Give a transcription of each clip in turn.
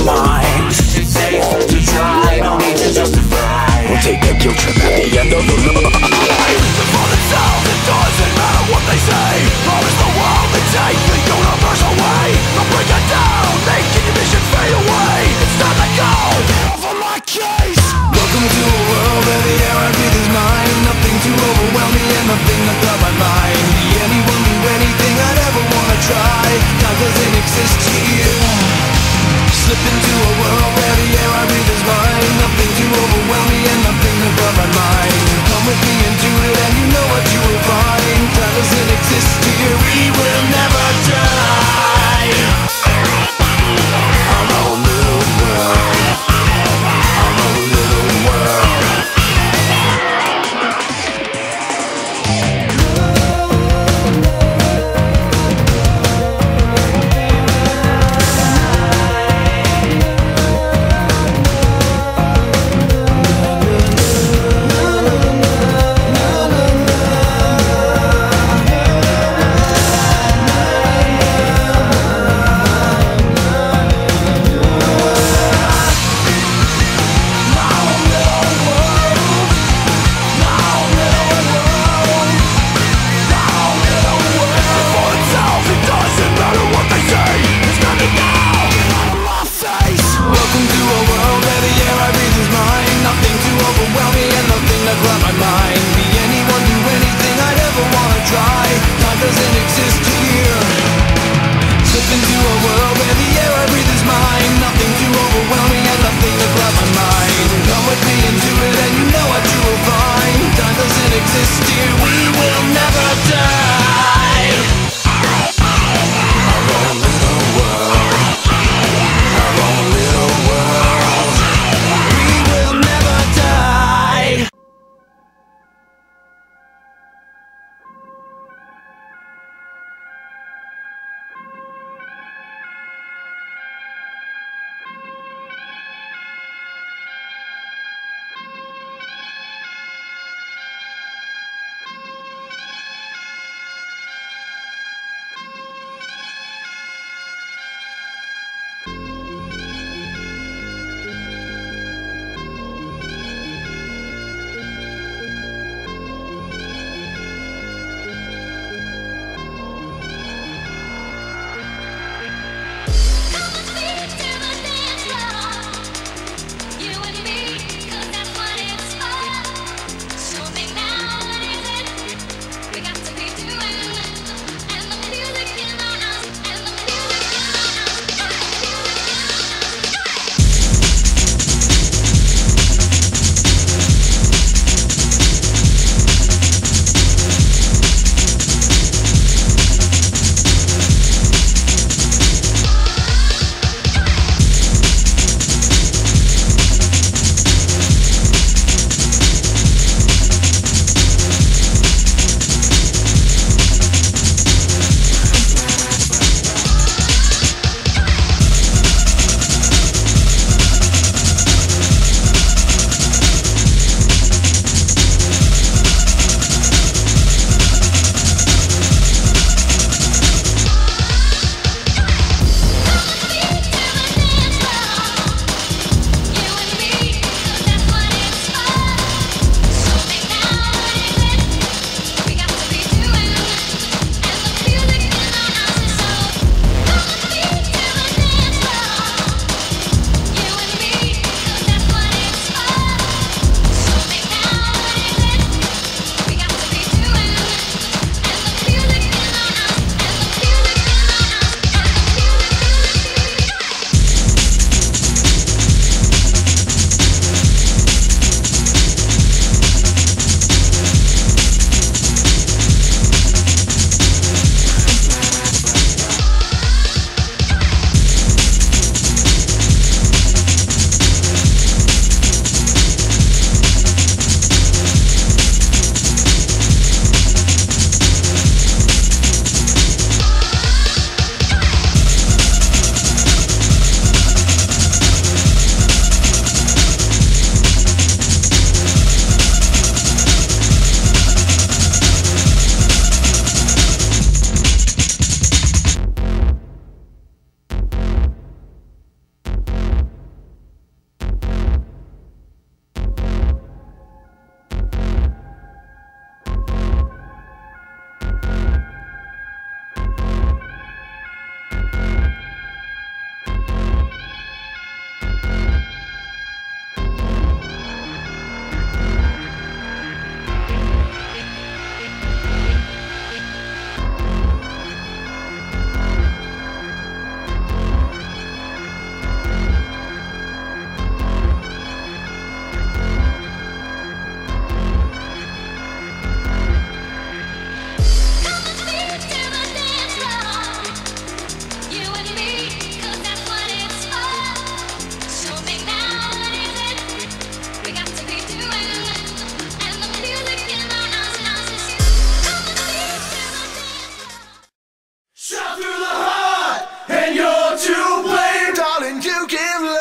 minds. It's safe to try, no need to justify. We'll take a guilt trip at the end of the line. For themselves, it doesn't matter what they say. Promise the world they take the universe away. They'll break it down, making your mission fade away. It's time to go, for my case. Welcome to a world where the air I breathe is mine. Nothing to overwhelm me and nothing to cloud my mind. Be anyone, do anything I'd ever wanna try. Time doesn't exist here. Slip into a world where the air I breathe is mine. Nothing to overwhelm me and nothing to cloud my mind. Come with me and do it and you know what you will find. Time doesn't exist here, we will never die. I'm a little world. I'm a little world.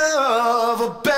of a